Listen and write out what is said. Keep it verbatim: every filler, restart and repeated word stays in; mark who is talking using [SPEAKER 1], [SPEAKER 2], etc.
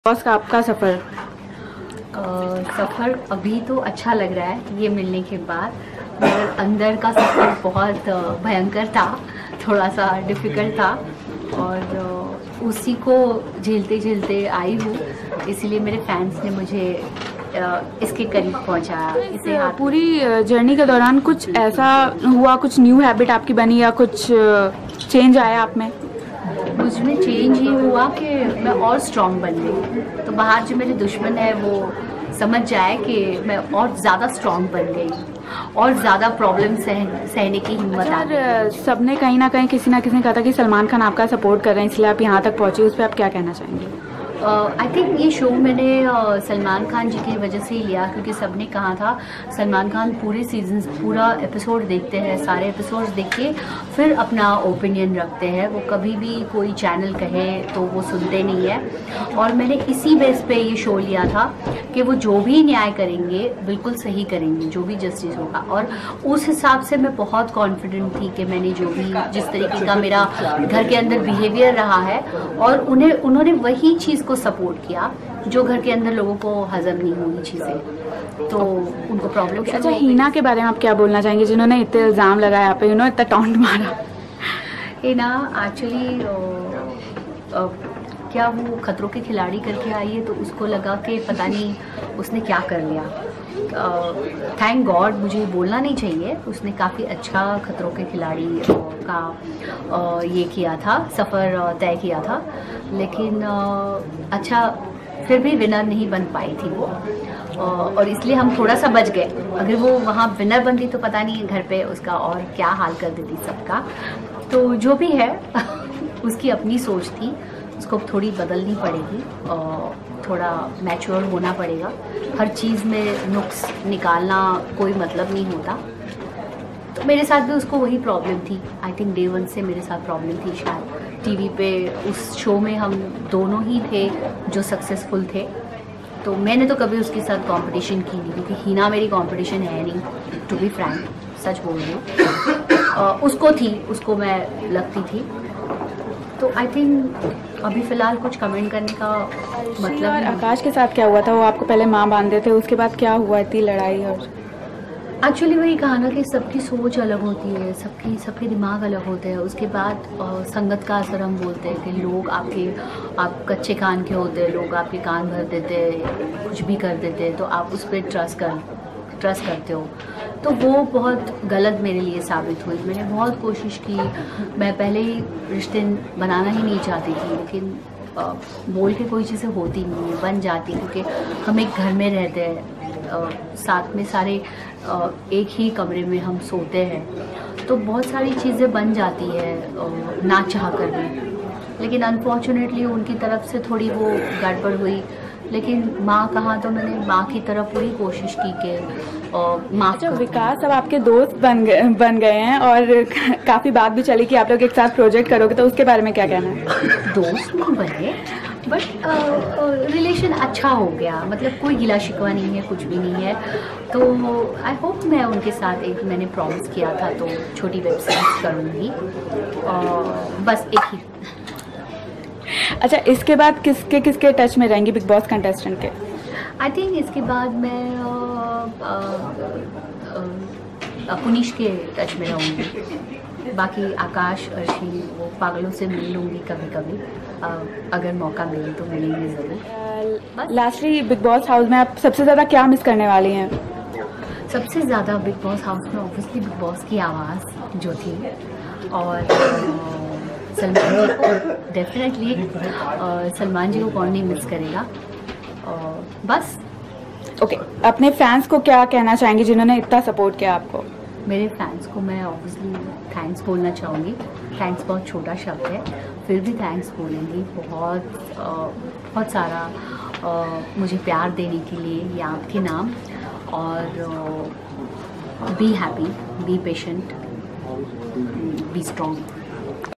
[SPEAKER 1] Boss का आपका सफ़र
[SPEAKER 2] सफ़र अभी तो अच्छा लग रहा है ये मिलने के बाद, मगर अंदर का सफ़र बहुत भयंकर था, थोड़ा सा डिफ़िकल्ट था और उसी को झेलते झेलते आई हूँ। इसीलिए मेरे फैंस ने मुझे इसके करीब पहुँचाया। इसे
[SPEAKER 1] पूरी जर्नी के दौरान कुछ ऐसा हुआ, कुछ न्यू हैबिट आपकी बनी या कुछ चेंज आया आप में?
[SPEAKER 2] मुझ में चेंज ही हुआ कि मैं और स्ट्रॉन्ग बन गई। तो बाहर जो मेरे दुश्मन है वो समझ जाए कि मैं और ज़्यादा स्ट्रॉन्ग बन गई और ज़्यादा प्रॉब्लम सह सहने की हिम्मत आ गई।
[SPEAKER 1] सबने कहीं ना कहीं किसी ना किसी ने कहा था कि सलमान खान आपका सपोर्ट कर रहे हैं, इसलिए आप यहाँ तक पहुँचे, उस पर आप क्या कहना चाहेंगे?
[SPEAKER 2] आई uh, थिंक ये शो मैंने uh, सलमान खान जी की वजह से ही लिया, क्योंकि सबने कहा था सलमान खान पूरे सीजन पूरा एपिसोड देखते हैं, सारे एपिसोड्स देख के फिर अपना ओपिनियन रखते हैं। वो कभी भी कोई चैनल कहे तो वो सुनते नहीं है। और मैंने इसी बेस पे ये शो लिया था कि वो जो भी न्याय करेंगे बिल्कुल सही करेंगे, जो भी जस्टिस होगा। और उस हिसाब से मैं बहुत कॉन्फिडेंट थी कि मैंने जो भी जिस तरीके का मेरा घर के अंदर बिहेवियर रहा है और उन्हें उन्होंने वही चीज़ को सपोर्ट किया जो घर के अंदर लोगों को हजम नहीं हुई चीज़ें, तो उनको प्रॉब्लम।
[SPEAKER 1] अच्छा, हिना के बारे में आप क्या बोलना चाहेंगे, जिन्होंने इतने इल्ज़ाम लगाया आप पे, यू नो इतना टॉन्ट मारा?
[SPEAKER 2] हिना एक्चुअली क्या वो खतरों के खिलाड़ी करके आई है, तो उसको लगा कि पता नहीं उसने क्या कर लिया। थैंक गॉड, मुझे बोलना नहीं चाहिए, उसने काफ़ी अच्छा खतरों के खिलाड़ी uh, का uh, ये किया था, सफ़र uh, तय किया था। लेकिन uh, अच्छा फिर भी विनर नहीं बन पाई थी वो, uh, और इसलिए हम थोड़ा सा बच गए। अगर वो वहाँ विनर बनती तो पता नहीं घर पे उसका और क्या हाल कर देती सबका। तो जो भी है उसकी अपनी सोच थी, उसको थोड़ी बदलनी पड़ेगी और थोड़ा मैच्योर होना पड़ेगा। हर चीज़ में नुक्स निकालना कोई मतलब नहीं होता। तो मेरे साथ भी उसको वही प्रॉब्लम थी। आई थिंक डे वन से मेरे साथ प्रॉब्लम थी शायद। टीवी पे उस शो में हम दोनों ही थे जो सक्सेसफुल थे, तो मैंने तो कभी उसके साथ कंपटीशन की नहीं, क्योंकि हिना मेरी कंपटीशन है नहीं, टू बी फ्रैंक, सच बोल रही हूँ। उसको थी, उसको मैं लगती थी। तो आई थिंक अभी फ़िलहाल कुछ कमेंट करने का मतलब।
[SPEAKER 1] और आकाश के साथ क्या हुआ था? वो आपको पहले माँ बांधे थे, उसके बाद क्या हुआ, इतनी लड़ाई? और
[SPEAKER 2] एक्चुअली वही कहा ना कि सबकी सोच अलग होती है, सबकी सबके दिमाग अलग होते हैं। उसके बाद आ, संगत का असर हम बोलते हैं कि लोग आपके आप कच्चे कान के होते हैं, लोग आपके कान भर देते हैं, कुछ भी कर देते हैं, तो आप उस पर ट्रस्ट कर ट्रस्ट करते हो। तो वो बहुत गलत मेरे लिए साबित हुई। मैंने बहुत कोशिश की, मैं पहले ही रिश्ते बनाना ही नहीं चाहती थी, लेकिन आ, बोल के कोई चीज़ें होती नहीं है, बन जाती, क्योंकि हम एक घर में रहते हैं, आ, साथ में सारे आ, एक ही कमरे में हम सोते हैं, तो बहुत सारी चीज़ें बन जाती है आ, ना चाह कर भी। लेकिन अनफॉर्चुनेटली उनकी तरफ से थोड़ी वो गड़बड़ हुई। लेकिन माँ कहा तो मैंने माँ की तरफ पूरी कोशिश की कि माँ।
[SPEAKER 1] अच्छा, विकास अब आपके दोस्त बन गए बन गए हैं और काफ़ी बात भी चली कि आप लोग एक साथ प्रोजेक्ट करोगे, तो उसके बारे में क्या कहना है?
[SPEAKER 2] दोस्त नहीं बने, बट रिलेशन अच्छा हो गया, मतलब कोई गिला शिकवा नहीं है, कुछ भी नहीं है। तो आई होप मैं उनके साथ एक मैंने प्रॉमिस किया था तो छोटी वेब सीरीज करूँगी, और बस एक ही।
[SPEAKER 1] अच्छा, इसके बाद किसके किसके टच में रहेंगी बिग बॉस कंटेस्टेंट के?
[SPEAKER 2] आई थिंक इसके बाद मैं पुनीश के टच में रहूँगी। बाकी आकाश, अर्शी, वो पागलों से मिल लूँगी कभी कभी, अगर मौका मिले तो मिलेंगे ज़रूर।
[SPEAKER 1] लास्टली, बिग बॉस हाउस में आप सबसे ज़्यादा क्या मिस करने वाली हैं?
[SPEAKER 2] सबसे ज़्यादा बिग बॉस हाउस में ऑब्वियसली बिग बॉस की आवाज़ जो थी, और सलमान जी को डेफिनेटली, सलमान जी को कौन नहीं मिस करेगा, और बस।
[SPEAKER 1] Okay okay. अपने फैंस को क्या कहना चाहेंगे जिन्होंने इतना सपोर्ट किया आपको?
[SPEAKER 2] मेरे फैंस को मैं ऑब्वियसली थैंक्स बोलना चाहूँगी। थैंक्स बहुत छोटा शब्द है, फिर भी थैंक्स बोलूँगी। बहुत आ, बहुत सारा आ, मुझे प्यार देने के लिए, ये आपके नाम। और be happy, be patient, be strong.